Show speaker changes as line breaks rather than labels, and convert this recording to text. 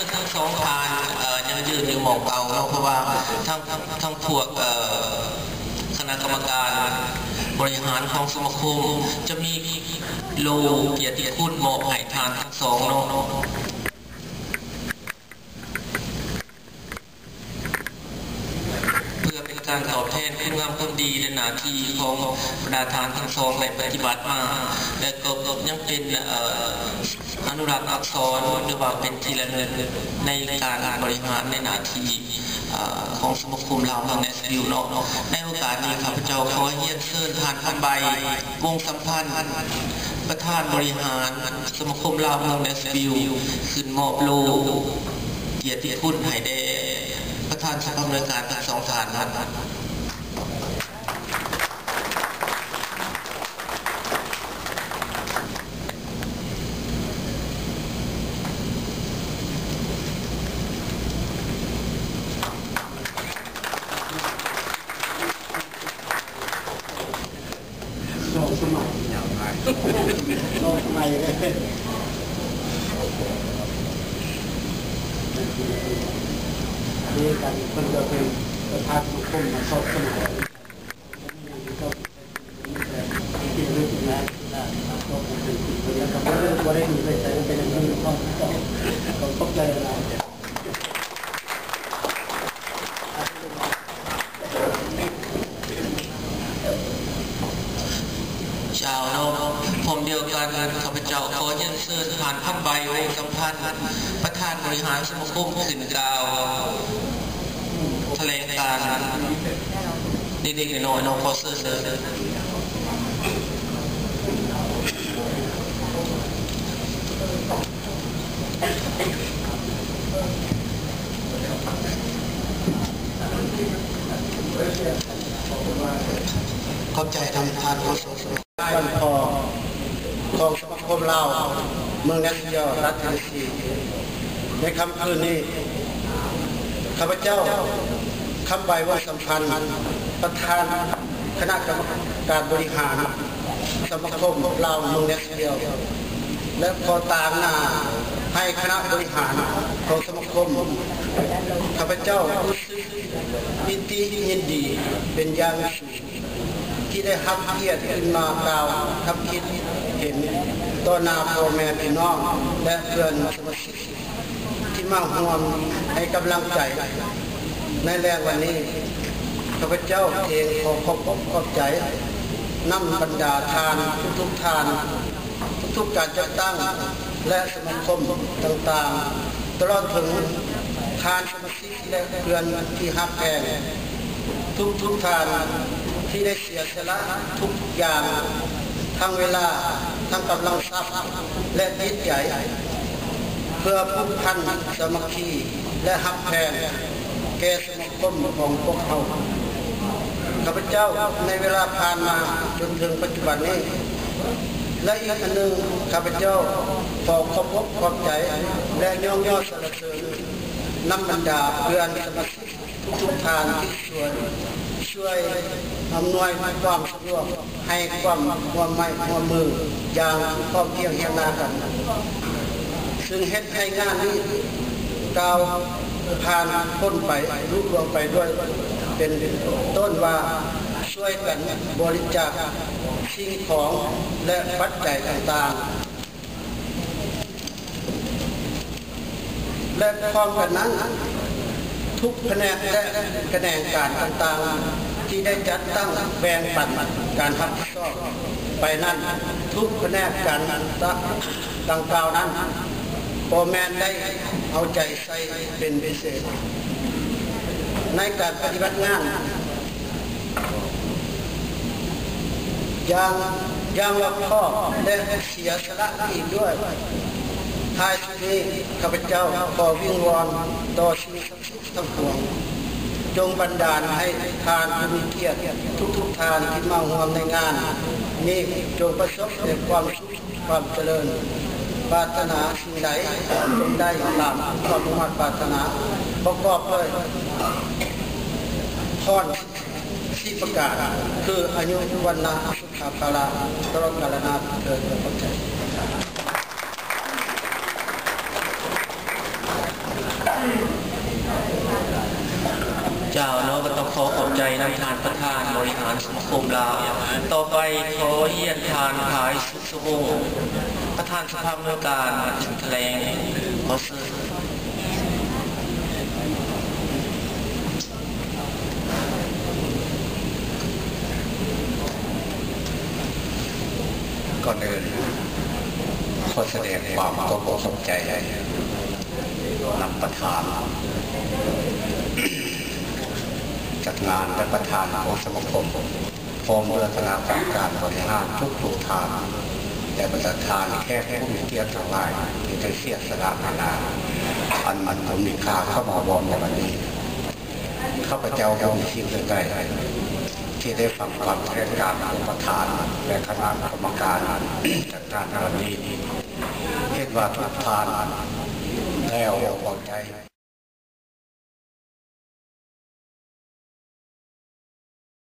ทั้งสองทานยังยืนอยู่หมองเก่าเนาะเพราะว่าทั้งพวกคณะกรรมการบริหารของสมาคมจะมีโลเกียรติคุณมอบให้ทานทั้งสองเนาะเพื่อเป็นการตอบแทนคุณงามความดีในหน้าที่ของบรรดาทานทั้งสองในปฏิบัติมาและก็ยังเป็นอนุรักษ์อักษรหรือว่าเป็นทีละเนินในการบริหารในหน้าที่ของสมาคมเราเมืองเนสวิลเนาะในโอกาสนี้ข้าพเจ้าขอเยี่ยมเชิญผ่านคำใบวงสัมพันธ์ประธานบริหารสมาคมเราเมืองเนสวิลขึ้นมอบโล่เกียรติคุณให้แด่ประธานสภาบริการทั้งสองท่านนั้น
สมัยโลกสมัยเลยนี่กันคนจะเป็นประธานสมาคมมาสอบสมัยก็ที่รู้สึกนะก็เป็นสิ่งที่เราไม่ได้ดูเลยแต่เป็นเรื่องของต้องตกใจอะไร
ชาวโลกผมเดียวกันข้าพเจ้าขอเยี่ยมเชิญผ่านคำใบวงสัมพันธ์ประธานบริหารสมาคมขึ้นกล่าวแถลงการเด็กๆน้อยๆน้องขอเชิญเลย
เข้าใจทำทานของสงฆ์วันพอของสมาคมเราเมืองนัสยอรัฐเทนซีในคำคืนนี้ข้าพเจ้าคำใบว่าสัมพันธ์ประธานคณะกรรมการบริหารสมาคมเราเมืองนัสยอและขอตามหน้าให้คณะบริหารของสมาคมข้าพเจ้ารู้สึกยินดียินดีเป็นอย่างสูงที่ได้รับเกียรติขึ้นมากล่าวทับคิดเห็นต่อหน้าพ่อแม่พี่น้องและเพื่อนสมาชิกที่มาร่วมให้กำลังใจในแรงวันนี้ข้าพเจ้าเองขอขอบใจนำบรรดาทานทุกทานทุกการจัดตั้งและสมาคมต่างๆตลอดถึงทานสมาชิกและเพื่อนที่ฮักแพงทุกทานที่ได้เสียสละทุกอย่างทั้งเวลาทั้งกำลังทรัพย์และจิตใจเพื่อผูกพันสามัคคีและฮักแพงแก่สมาคมของพวกเขาข้าพเจ้าในเวลาผ่านมาจนถึงปัจจุบันนี้และอีกอันหนึ่งข้าพเจ้าขอขอบใจและย่องย่อสรรเสริญนำบรรดาเพื่อนสมาชิกทุกทานที่ช่วยอำนวยความสะดวกให้ความร่วมมืออย่างพร้อมเพรียงเฮียงนากันซึ่งเฮ็ดให้งานนี้ก้าวผ่านพ้นไปลุล่วงไปด้วยเป็นต้นว่าช่วยกันบริจาคสิ่งของและปัจจัยต่างๆและพร้อมกันนั้นทุกแผนกและแขนงการต่างๆที่ได้จัดตั้งแบ่งปันการรับผิดชอบไปนั้นทุกแผนกการดังกล่าวนั้นพ่อแม่ได้เอาใจใส่เป็นพิเศษในการปฏิบัติงานอย่างรอบคอบและเสียสละอีกด้วยท้ายสุดนี้ข้าพเจ้าขอวิงวอนต่อสิ่งศักดิ์สิทธิ์ทั้งปวงจงบันดาลให้ทานผู้มีเกียรติทุกทานที่มาร่วมในงานนี้จงประสบแต่ความสุขความเจริญปรารถนาสิ่งใดจงได้ตามความมุ่งมั่นปรารถนาประกอบด้วยพรที่ประกาศคืออายุวันนะสุขภาระตลอดกาลนานเถิดพระเจ้า
เจ้าเนาะก็ต้องขอขอบใจนำทานประธานบริหารสมาคมลาวต่อไปขอเยี่ยนทานขายสุขสวงประธานสภาเมืองการถึงแถลงขอเชิญ
ก่อนอื่นขอแสดงความเคารพสนใจนำประธานจัดงานและประธานของสมาคมพร้อมด้วยคณะกรรมการบริหารทุกทางแต่ประธานแค่ผู้มีเกียรติทั้งหลายที่ได้เสียสละเวลาอันมันมีค่าเข้ามาบอมในวันนี้ข้าพเจ้าคงที่เรื่องใดที่ได้ฟังความแถลงการของประธานและคณะกรรมการจัดการในวันนี้เห็นว่าทุกทานแล้วพอใจ